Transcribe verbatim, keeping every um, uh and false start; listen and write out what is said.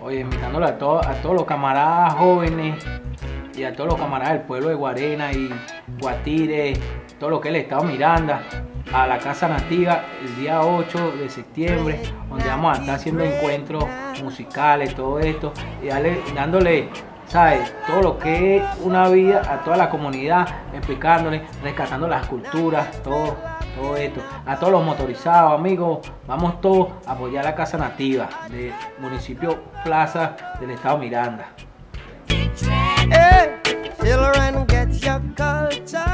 Oye, invitándole a, todo, a todos los camaradas jóvenes y a todos los camaradas del pueblo de Guarena y Guatire, todo lo que es el estado Miranda, a la Casa Nativa el día ocho de septiembre, donde vamos a estar haciendo encuentros musicales, todo esto, y darle, dándole, ¿sabes?, todo lo que es una vida a toda la comunidad, explicándole, rescatando las culturas, todo, todo esto. A todos los motorizados, amigos, vamos todos a apoyar la Casa Nativa del municipio Plaza del estado Miranda. Hey, children, get your culture.